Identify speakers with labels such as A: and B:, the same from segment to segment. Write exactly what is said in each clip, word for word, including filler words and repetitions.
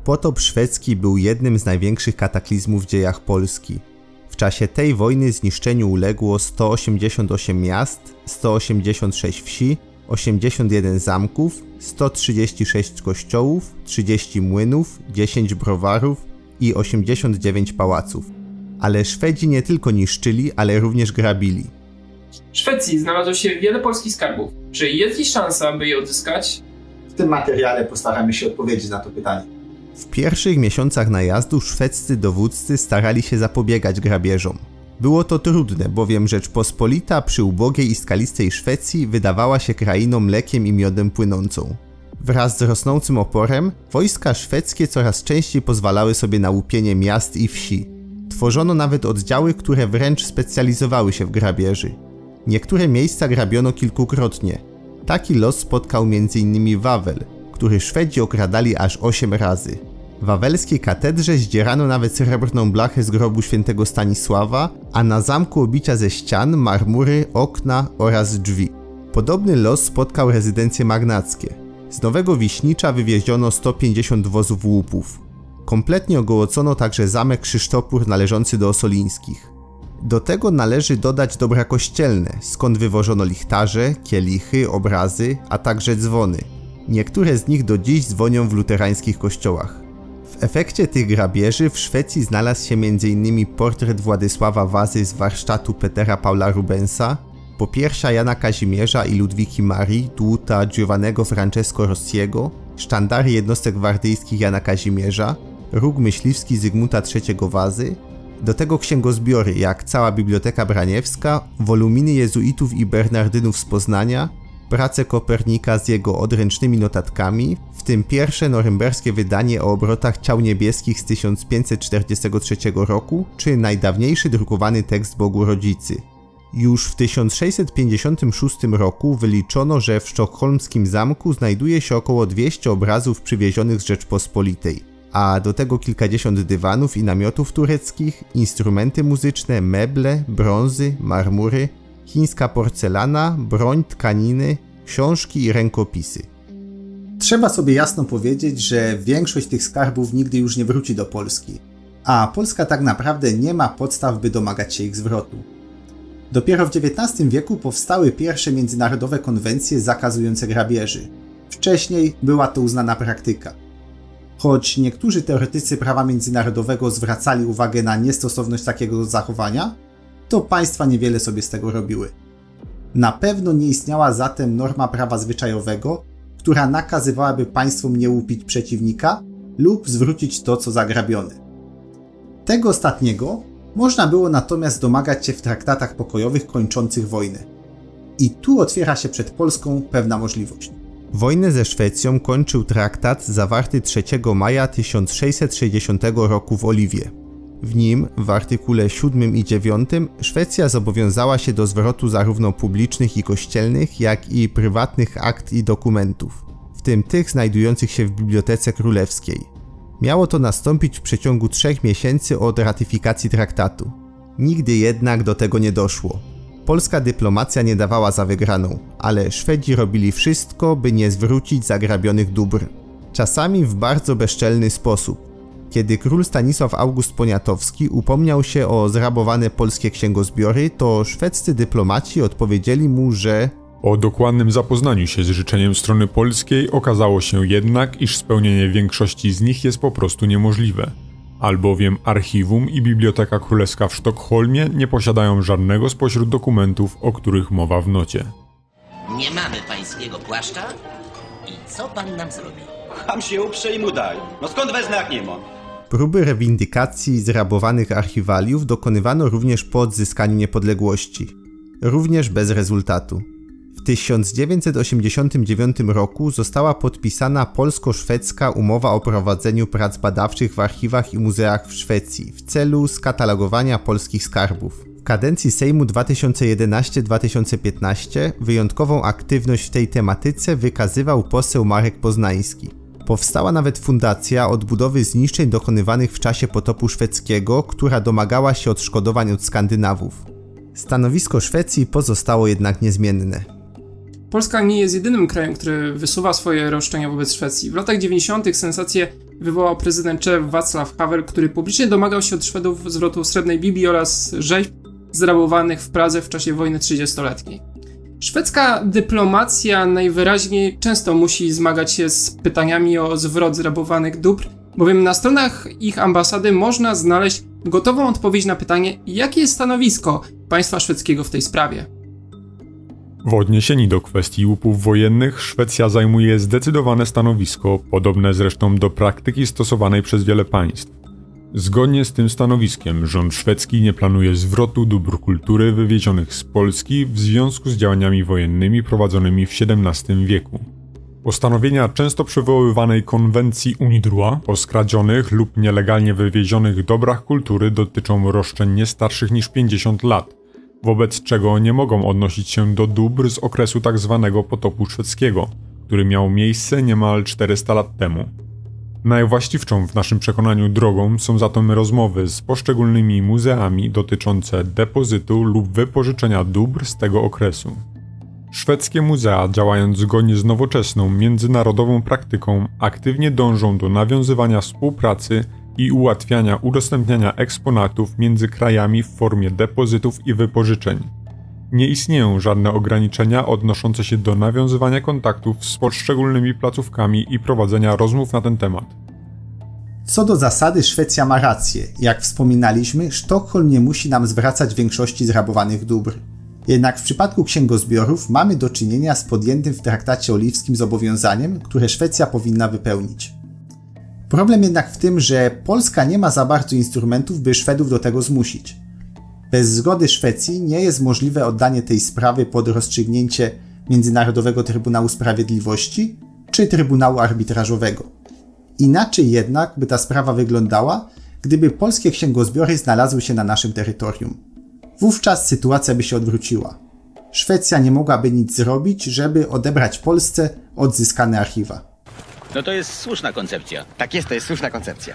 A: potop szwedzki był jednym z największych kataklizmów w dziejach Polski. W czasie tej wojny zniszczeniu uległo sto osiemdziesiąt osiem miast, sto osiemdziesiąt sześć wsi, osiemdziesiąt jeden zamków, sto trzydzieści sześć kościołów, trzydzieści młynów, dziesięć browarów i osiemdziesiąt dziewięć pałaców. Ale Szwedzi nie tylko niszczyli, ale również grabili.
B: W Szwecji znalazło się wiele polskich skarbów. Czy jest dziś szansa, by je odzyskać?
C: W tym materiale postaramy się odpowiedzieć na to pytanie.
A: W pierwszych miesiącach najazdu szwedzcy dowódcy starali się zapobiegać grabieżom. Było to trudne, bowiem Rzeczpospolita przy ubogiej i skalistej Szwecji wydawała się krainą mlekiem i miodem płynącą. Wraz z rosnącym oporem, wojska szwedzkie coraz częściej pozwalały sobie na łupienie miast i wsi. Tworzono nawet oddziały, które wręcz specjalizowały się w grabieży. Niektóre miejsca grabiono kilkukrotnie. Taki los spotkał między innymi Wawel, który Szwedzi okradali aż osiem razy. W wawelskiej katedrze zdzierano nawet srebrną blachę z grobu świętego Stanisława, a na zamku obicia ze ścian, marmury, okna oraz drzwi. Podobny los spotkał rezydencje magnackie. Z Nowego Wiśnicza wywieziono sto pięćdziesiąt wozów łupów. Kompletnie ogołocono także zamek Krzysztopór należący do Osolińskich. Do tego należy dodać dobra kościelne, skąd wywożono lichtarze, kielichy, obrazy, a także dzwony. Niektóre z nich do dziś dzwonią w luterańskich kościołach. W efekcie tych grabieży w Szwecji znalazł się między innymi portret Władysława Wazy z warsztatu Petera Paula Rubensa, popiersza Jana Kazimierza i Ludwiki Marii, dłuta Giovannego Francesco Rossiego, sztandary jednostek gwardyjskich Jana Kazimierza, róg myśliwski Zygmunta trzeciego Wazy, do tego księgozbiory jak cała Biblioteka Braniewska, woluminy jezuitów i bernardynów z Poznania, prace Kopernika z jego odręcznymi notatkami, w tym pierwsze norymberskie wydanie o obrotach ciał niebieskich z tysiąc pięćset czterdziestego trzeciego roku, czy najdawniejszy drukowany tekst Bogu Rodzicy. Już w tysiąc sześćset pięćdziesiątym szóstym roku wyliczono, że w sztokholmskim zamku znajduje się około dwieście obrazów przywiezionych z Rzeczpospolitej, a do tego kilkadziesiąt dywanów i namiotów tureckich, instrumenty muzyczne, meble, brązy, marmury, chińska porcelana, broń, tkaniny, książki i rękopisy.
C: Trzeba sobie jasno powiedzieć, że większość tych skarbów nigdy już nie wróci do Polski, a Polska tak naprawdę nie ma podstaw, by domagać się ich zwrotu. Dopiero w dziewiętnastym wieku powstały pierwsze międzynarodowe konwencje zakazujące grabieży. Wcześniej była to uznana praktyka. Choć niektórzy teoretycy prawa międzynarodowego zwracali uwagę na niestosowność takiego zachowania, to państwa niewiele sobie z tego robiły. Na pewno nie istniała zatem norma prawa zwyczajowego, która nakazywałaby państwom nie łupić przeciwnika lub zwrócić to, co zagrabione. Tego ostatniego można było natomiast domagać się w traktatach pokojowych kończących wojnę. I tu otwiera się przed Polską pewna możliwość.
A: Wojnę ze Szwecją kończył traktat zawarty trzeciego maja tysiąc sześćset sześćdziesiątego roku w Oliwie. W nim, w artykule siódmym i dziewiątym, Szwecja zobowiązała się do zwrotu zarówno publicznych i kościelnych, jak i prywatnych akt i dokumentów, w tym tych znajdujących się w Bibliotece Królewskiej. Miało to nastąpić w przeciągu trzech miesięcy od ratyfikacji traktatu. Nigdy jednak do tego nie doszło. Polska dyplomacja nie dawała za wygraną, ale Szwedzi robili wszystko, by nie zwrócić zagrabionych dóbr. Czasami w bardzo bezczelny sposób. Kiedy król Stanisław August Poniatowski upomniał się o zrabowane polskie księgozbiory, to szwedzcy dyplomaci odpowiedzieli mu, że
D: po dokładnym zapoznaniu się z życzeniem strony polskiej okazało się jednak, iż spełnienie większości z nich jest po prostu niemożliwe, albowiem archiwum i Biblioteka Królewska w Sztokholmie nie posiadają żadnego spośród dokumentów, o których mowa w nocie.
E: Nie mamy pańskiego płaszcza? I co pan nam zrobi?
F: Ham się uprze i mu daj. No skąd wezmę, jak nie ma?
A: Próby rewindykacji zrabowanych archiwaliów dokonywano również po odzyskaniu niepodległości. Również bez rezultatu. W tysiąc dziewięćset osiemdziesiątym dziewiątym roku została podpisana polsko-szwedzka umowa o prowadzeniu prac badawczych w archiwach i muzeach w Szwecji w celu skatalogowania polskich skarbów. W kadencji Sejmu dwa tysiące jedenastego do dwa tysiące piętnastego wyjątkową aktywność w tej tematyce wykazywał poseł Marek Poznański. Powstała nawet fundacja odbudowy zniszczeń dokonywanych w czasie potopu szwedzkiego, która domagała się odszkodowań od Skandynawów. Stanowisko Szwecji pozostało jednak niezmienne.
B: Polska nie jest jedynym krajem, który wysuwa swoje roszczenia wobec Szwecji. W latach dziewięćdziesiątych sensację wywołał prezydent Czech Wacław Havel, który publicznie domagał się od Szwedów zwrotu Srebrnej Biblii oraz rzeźb zrabowanych w Pradze w czasie wojny trzydziestoletniej. Szwedzka dyplomacja najwyraźniej często musi zmagać się z pytaniami o zwrot zrabowanych dóbr, bowiem na stronach ich ambasady można znaleźć gotową odpowiedź na pytanie, jakie jest stanowisko państwa szwedzkiego w tej sprawie.
D: W odniesieniu do kwestii łupów wojennych Szwecja zajmuje zdecydowane stanowisko, podobne zresztą do praktyki stosowanej przez wiele państw. Zgodnie z tym stanowiskiem rząd szwedzki nie planuje zwrotu dóbr kultury wywiezionych z Polski w związku z działaniami wojennymi prowadzonymi w siedemnastym wieku. Postanowienia często przywoływanej konwencji UNIDROIT o skradzionych lub nielegalnie wywiezionych dobrach kultury dotyczą roszczeń nie starszych niż pięćdziesiąt lat, wobec czego nie mogą odnosić się do dóbr z okresu tzw. potopu szwedzkiego, który miał miejsce niemal czterysta lat temu. Najwłaściwszą w naszym przekonaniu drogą są zatem rozmowy z poszczególnymi muzeami dotyczące depozytu lub wypożyczenia dóbr z tego okresu. Szwedzkie muzea, działając zgodnie z nowoczesną, międzynarodową praktyką, aktywnie dążą do nawiązywania współpracy i ułatwiania udostępniania eksponatów między krajami w formie depozytów i wypożyczeń. Nie istnieją żadne ograniczenia odnoszące się do nawiązywania kontaktów z poszczególnymi placówkami i prowadzenia rozmów na ten temat.
C: Co do zasady Szwecja ma rację. Jak wspominaliśmy, Sztokholm nie musi nam zwracać większości zrabowanych dóbr. Jednak w przypadku księgozbiorów mamy do czynienia z podjętym w traktacie oliwskim zobowiązaniem, które Szwecja powinna wypełnić. Problem jednak w tym, że Polska nie ma za bardzo instrumentów, by Szwedów do tego zmusić. Bez zgody Szwecji nie jest możliwe oddanie tej sprawy pod rozstrzygnięcie Międzynarodowego Trybunału Sprawiedliwości czy Trybunału Arbitrażowego. Inaczej jednak by ta sprawa wyglądała, gdyby polskie księgozbiory znalazły się na naszym terytorium. Wówczas sytuacja by się odwróciła. Szwecja nie mogłaby nic zrobić, żeby odebrać Polsce odzyskane archiwa.
F: No to jest słuszna koncepcja.
G: Tak jest, to jest słuszna koncepcja.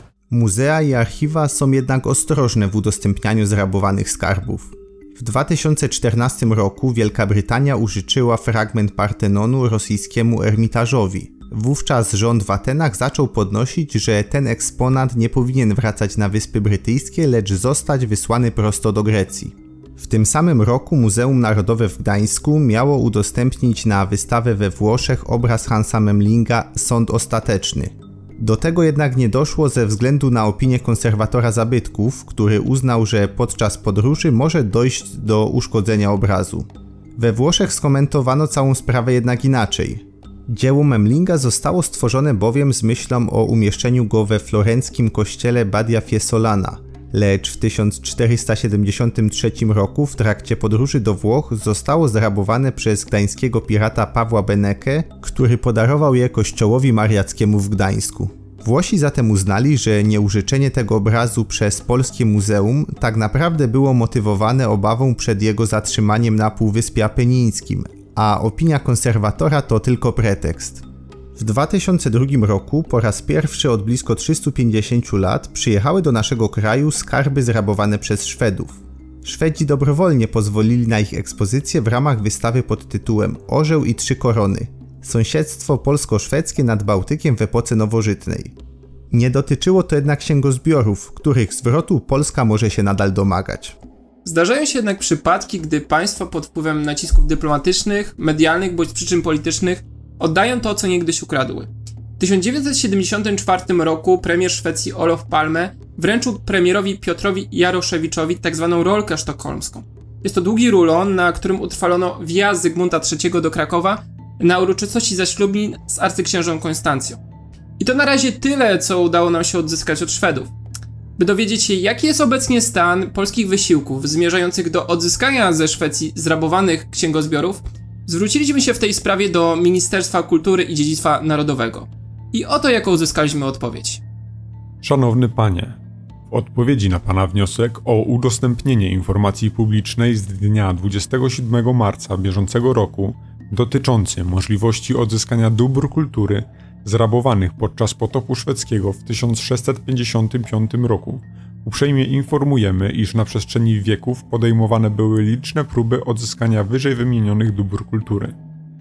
A: Muzea i archiwa są jednak ostrożne w udostępnianiu zrabowanych skarbów. W dwa tysiące czternastym roku Wielka Brytania użyczyła fragment Partenonu rosyjskiemu Ermitażowi. Wówczas rząd w Atenach zaczął podnosić, że ten eksponat nie powinien wracać na Wyspy Brytyjskie, lecz zostać wysłany prosto do Grecji. W tym samym roku Muzeum Narodowe w Gdańsku miało udostępnić na wystawę we Włoszech obraz Hansa Memlinga Sąd Ostateczny. Do tego jednak nie doszło ze względu na opinię konserwatora zabytków, który uznał, że podczas podróży może dojść do uszkodzenia obrazu. We Włoszech skomentowano całą sprawę jednak inaczej. Dzieło Memlinga zostało stworzone bowiem z myślą o umieszczeniu go we florenckim kościele Badia Fiesolana, lecz w tysiąc czterysta siedemdziesiątym trzecim roku w trakcie podróży do Włoch zostało zrabowane przez gdańskiego pirata Pawła Benekę, który podarował je kościołowi mariackiemu w Gdańsku. Włosi zatem uznali, że nieużyczenie tego obrazu przez polskie muzeum tak naprawdę było motywowane obawą przed jego zatrzymaniem na Półwyspie Apenińskim, a opinia konserwatora to tylko pretekst. W dwa tysiące drugim roku po raz pierwszy od blisko trzystu pięćdziesięciu lat przyjechały do naszego kraju skarby zrabowane przez Szwedów. Szwedzi dobrowolnie pozwolili na ich ekspozycję w ramach wystawy pod tytułem Orzeł i trzy korony. Sąsiedztwo polsko-szwedzkie nad Bałtykiem w epoce nowożytnej. Nie dotyczyło to jednak księgozbiorów, których zwrotu Polska może się nadal domagać.
B: Zdarzają się jednak przypadki, gdy państwa pod wpływem nacisków dyplomatycznych, medialnych bądź przyczyn politycznych oddają to, co niegdyś ukradły. W tysiąc dziewięćset siedemdziesiątym czwartym roku premier Szwecji Olof Palme wręczył premierowi Piotrowi Jaroszewiczowi tzw. rolkę sztokholmską. Jest to długi rulon, na którym utrwalono wjazd Zygmunta trzeciego do Krakowa na uroczystości zaślubin z arcyksiężą Konstancją. I to na razie tyle, co udało nam się odzyskać od Szwedów. By dowiedzieć się, jaki jest obecnie stan polskich wysiłków zmierzających do odzyskania ze Szwecji zrabowanych księgozbiorów, zwróciliśmy się w tej sprawie do Ministerstwa Kultury i Dziedzictwa Narodowego. I oto jaką uzyskaliśmy odpowiedź.
D: Szanowny Panie, w odpowiedzi na Pana wniosek o udostępnienie informacji publicznej z dnia dwudziestego siódmego marca bieżącego roku dotyczący możliwości odzyskania dóbr kultury zrabowanych podczas potopu szwedzkiego w tysiąc sześćset pięćdziesiątym piątym roku, uprzejmie informujemy, iż na przestrzeni wieków podejmowane były liczne próby odzyskania wyżej wymienionych dóbr kultury.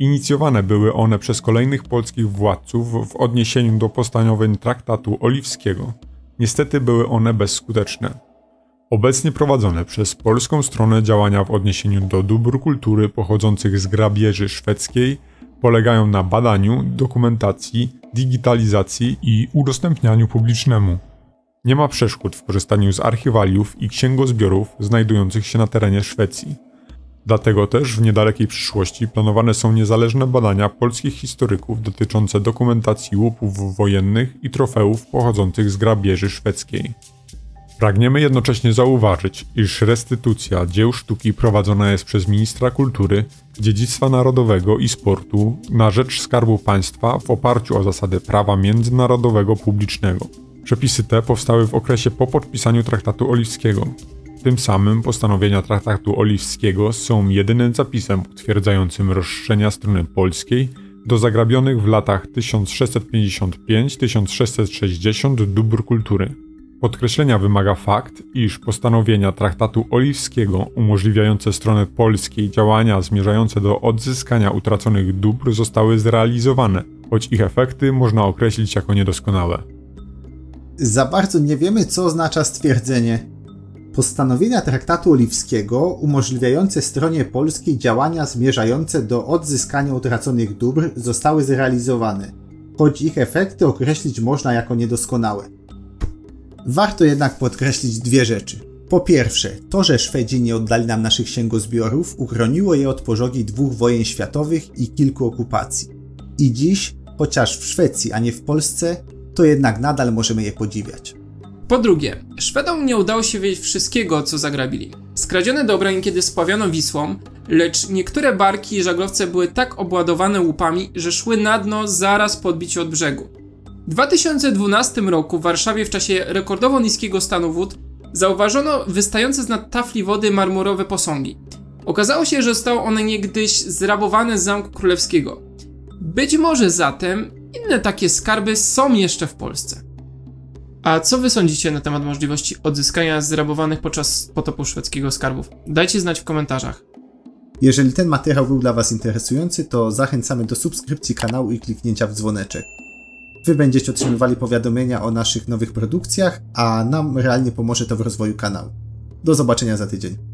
D: Inicjowane były one przez kolejnych polskich władców w odniesieniu do postanowień traktatu oliwskiego. Niestety były one bezskuteczne. Obecnie prowadzone przez polską stronę działania w odniesieniu do dóbr kultury pochodzących z grabieży szwedzkiej polegają na badaniu, dokumentacji, digitalizacji i udostępnianiu publicznemu. Nie ma przeszkód w korzystaniu z archiwaliów i księgozbiorów znajdujących się na terenie Szwecji. Dlatego też w niedalekiej przyszłości planowane są niezależne badania polskich historyków dotyczące dokumentacji łupów wojennych i trofeów pochodzących z grabieży szwedzkiej. Pragniemy jednocześnie zauważyć, iż restytucja dzieł sztuki prowadzona jest przez Ministra Kultury, Dziedzictwa Narodowego i Sportu na rzecz Skarbu Państwa w oparciu o zasady prawa międzynarodowego publicznego. Przepisy te powstały w okresie po podpisaniu Traktatu Oliwskiego. Tym samym postanowienia Traktatu Oliwskiego są jedynym zapisem potwierdzającym roszczenia strony polskiej do zagrabionych w latach tysiąc sześćset pięćdziesiąt pięć do tysiąc sześćset sześćdziesiąt dóbr kultury. Podkreślenia wymaga fakt, iż postanowienia Traktatu Oliwskiego umożliwiające stronie polskiej działania zmierzające do odzyskania utraconych dóbr zostały zrealizowane, choć ich efekty można określić jako niedoskonałe.
C: Za bardzo nie wiemy, co oznacza stwierdzenie postanowienia Traktatu Oliwskiego umożliwiające stronie polskiej działania zmierzające do odzyskania utraconych dóbr zostały zrealizowane, choć ich efekty określić można jako niedoskonałe. Warto jednak podkreślić dwie rzeczy. Po pierwsze, to, że Szwedzi nie oddali nam naszych księgozbiorów, uchroniło je od pożogi dwóch wojen światowych i kilku okupacji. I dziś, chociaż w Szwecji, a nie w Polsce, to jednak nadal możemy je podziwiać.
B: Po drugie, Szwedom nie udało się wiedzieć wszystkiego, co zagrabili. Skradzione dobra niekiedy spławiono Wisłą, lecz niektóre barki i żaglowce były tak obładowane łupami, że szły na dno zaraz po odbiciu od brzegu. W dwa tysiące dwunastym roku w Warszawie w czasie rekordowo niskiego stanu wód zauważono wystające z nad tafli wody marmurowe posągi. Okazało się, że zostały one niegdyś zrabowane z Zamku Królewskiego. Być może zatem inne takie skarby są jeszcze w Polsce. A co wy sądzicie na temat możliwości odzyskania zrabowanych podczas potopu szwedzkiego skarbów? Dajcie znać w komentarzach.
C: Jeżeli ten materiał był dla was interesujący, to zachęcamy do subskrypcji kanału i kliknięcia w dzwoneczek. Wy będziecie otrzymywali powiadomienia o naszych nowych produkcjach, a nam realnie pomoże to w rozwoju kanału. Do zobaczenia za tydzień.